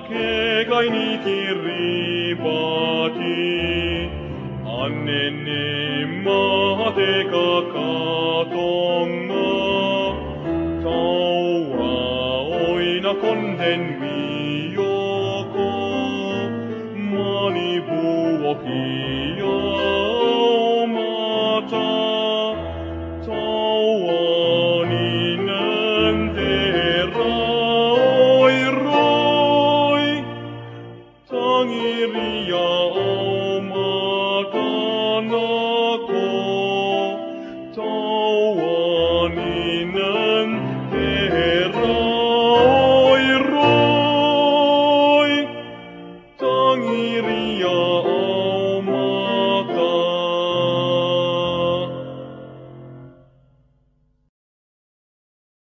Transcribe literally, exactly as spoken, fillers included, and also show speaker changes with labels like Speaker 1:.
Speaker 1: ke kai ni kiribati annenne mate kakatonga taua oina konden wioko mani buoki